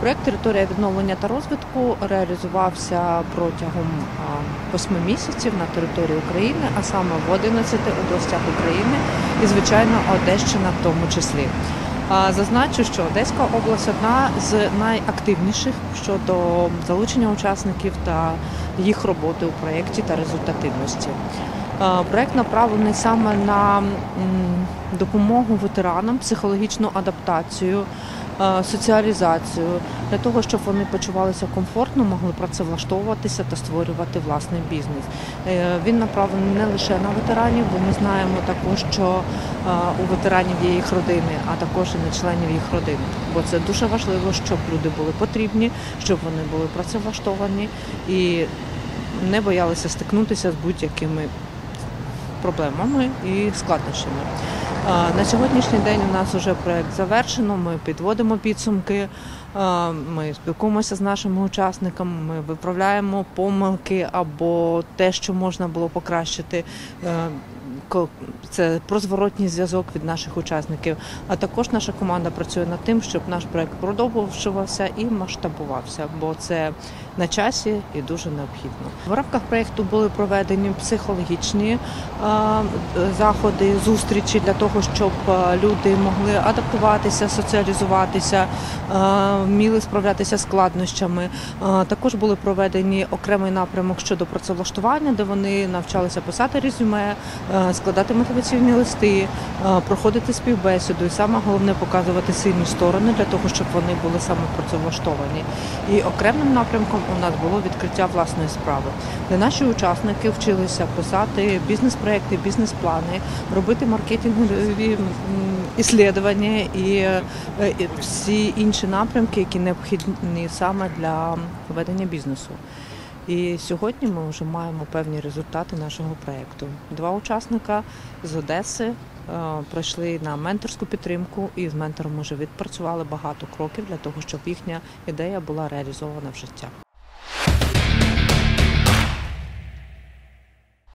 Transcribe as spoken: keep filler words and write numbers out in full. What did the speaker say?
Проєкт «Територія відновлення та розвитку» реалізувався протягом восьми місяців на території України, а саме в одинадцяти областях України і, звичайно, Одещина в тому числі. Зазначу, що Одеська область – одна з найактивніших щодо залучення учасників та їх роботи у проєкті та результативності. Проєкт направлений саме на допомогу ветеранам, психологічну адаптацію, соціалізацію, для того, щоб вони почувалися комфортно, могли працевлаштовуватися та створювати власний бізнес. Він направлений не лише на ветеранів, бо ми знаємо також, що у ветеранів є їх родини, а також і на членів їх родин. Бо це дуже важливо, щоб люди були потрібні, щоб вони були працевлаштовані і не боялися стикнутися з будь-якими проблемами і складнощами. На сьогоднішній день у нас вже проєкт завершено, ми підводимо підсумки, ми спілкуємося з нашими учасниками, ми виправляємо помилки або те, що можна було покращити. Це про зворотній зв'язок від наших учасників. А також наша команда працює над тим, щоб наш проєкт продовжувався і масштабувався, бо це на часі і дуже необхідно. В рамках проєкту були проведені психологічні заходи, зустрічі для того, щоб люди могли адаптуватися, соціалізуватися, вміли справлятися з складнощами. Також були проведені окремий напрямок щодо працевлаштування, де вони навчалися писати резюме, складати мотиваційні листи, проходити співбесіду і саме головне показувати сильні сторони для того, щоб вони були саме працевлаштовані. І окремим напрямком у нас було відкриття власної справи, де наші учасники вчилися писати бізнес-проекти, бізнес-плани, робити маркетингові іслідування і всі інші напрямки, які необхідні саме для ведення бізнесу. І сьогодні ми вже маємо певні результати нашого проєкту. Два учасника з Одеси е, пройшли на менторську підтримку і з ментором вже відпрацювали багато кроків для того, щоб їхня ідея була реалізована в життя.